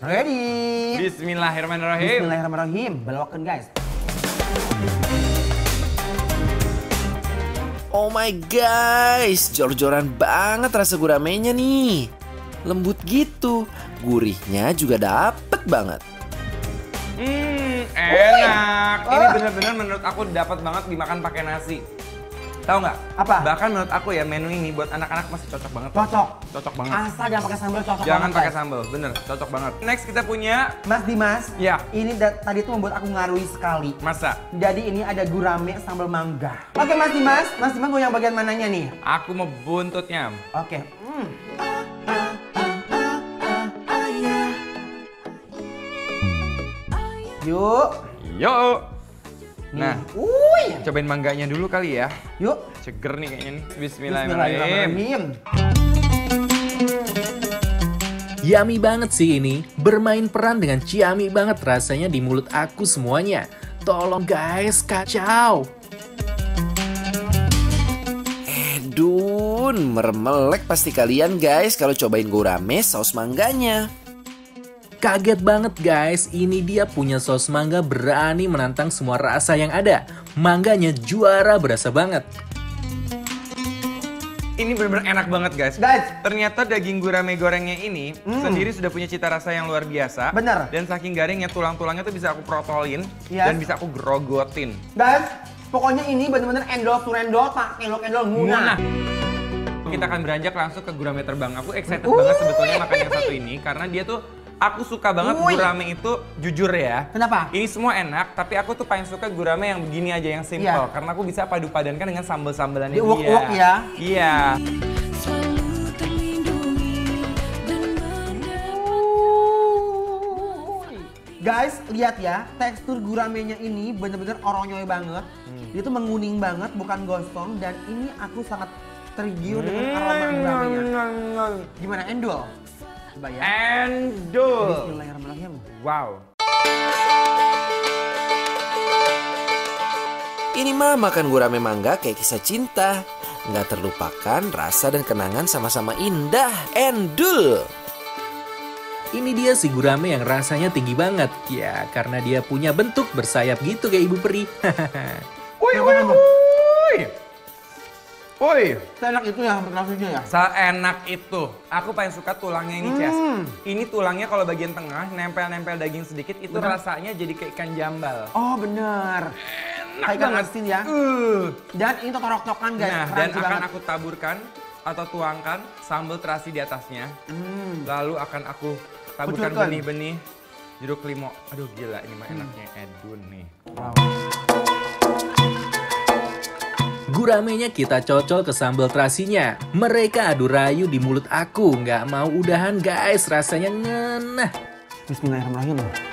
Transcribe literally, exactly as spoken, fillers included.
Ready? Bismillahirrahmanirrahim. Bismillahirrahmanirrahim. Belokan guys. Oh my guys, jor-joran banget rasa guramenya nih. Lembut gitu, gurihnya juga dapet banget. Hmm, enak. Ini bener-bener menurut aku dapat banget dimakan pakai nasi. Tahu nggak? Apa? Bahkan menurut aku ya menu ini buat anak-anak masih cocok banget. Cocok. Cocok banget. Asal jangan pakai sambal cocok Jangan banget, pakai guys. sambal, bener, cocok banget. Next kita punya Mas Dimas. Ya. Ini da- tadi tuh membuat aku ngarui sekali. masa. Jadi ini ada gurame sambal mangga. Oke Mas Dimas, Mas Dimas mau yang bagian mananya nih? Aku mau buntutnya. Oke. Hmm. Yuk. Yuk. Nah, Uy. cobain mangganya dulu kali ya. Yuk. Seger nih kayaknya nih. Bismillahirrahmanirrahim. Bismillahirrahmanirrahim. Yummy banget sih ini, bermain peran dengan ciami banget rasanya di mulut aku semuanya. Tolong guys, kacau. Edun, mermelek pasti kalian guys kalau cobain gurame saus mangganya. Kaget banget guys, ini dia punya saus mangga berani menantang semua rasa yang ada. Mangganya juara berasa banget. Ini bener-bener enak banget guys. Guys. Ternyata daging gurame gorengnya ini Hmm. sendiri sudah punya cita rasa yang luar biasa. Bener. Dan saking garingnya tulang-tulangnya tuh bisa aku protolin Yes. dan bisa aku grogotin. Guys, pokoknya ini bener-bener endol surendol, tak endol-endol Munah. munah. Kita akan beranjak langsung ke gurame terbang. Aku excited Uh. banget sebetulnya makan yang satu ini karena dia tuh aku suka banget Wuih. gurame itu jujur ya. Kenapa? Ini semua enak, tapi aku tuh paling suka gurame yang begini aja yang simple Iya. karena aku bisa padu padankan dengan sambal-sambalannya dia. Diuak-uak ya. Iya. Guys, lihat ya, tekstur guramenya ini bener-bener oronyoy banget. Dia tuh menguning banget, bukan gosong. Dan ini aku sangat tergiur dengan aroma guramenya. Gimana, endol? Coba ya. Endul. Bismillahirrahmanirrahim. Wow. Ini mah makan gurame mangga kayak kisah cinta. Nggak terlupakan rasa dan kenangan sama-sama indah. Endul. Ini dia si gurame yang rasanya tinggi banget. Ya, karena dia punya bentuk bersayap gitu kayak ibu peri. Woi, woi, woi. Woi. Seenak itu ya nasinya ya? Seenak itu. Aku paling suka tulangnya ini, Ces. Hmm. Ini tulangnya kalau bagian tengah nempel-nempel daging sedikit itu Bener. rasanya jadi kayak ikan jambal. Oh bener. Enak Kayak ikan banget. asin ya. Uh. Dan ini totorok-tokan guys, Nah, dan crunchy akan banget. aku taburkan atau tuangkan sambal terasi di atasnya. Hmm. Lalu akan aku taburkan Kucurkan. benih-benih jeruk limau. Aduh gila, ini mah enaknya Edun nih. Wow. Guramenya kita cocol ke sambal terasinya. Mereka adu rayu di mulut aku. Nggak mau udahan guys, rasanya ngenah. Bismillahirrahmanirrahim.